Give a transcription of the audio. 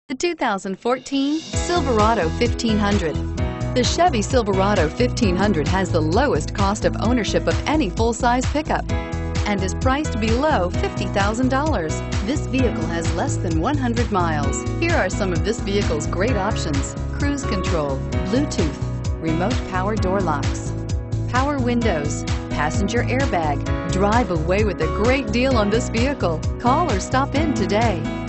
The 2014 Silverado 1500. The Chevy Silverado 1500 has the lowest cost of ownership of any full-size pickup and is priced below $50,000. This vehicle has less than 100 miles. Here are some of this vehicle's great options: cruise control, Bluetooth, remote power door locks, power windows, passenger airbag. Drive away with a great deal on this vehicle. Call or stop in today.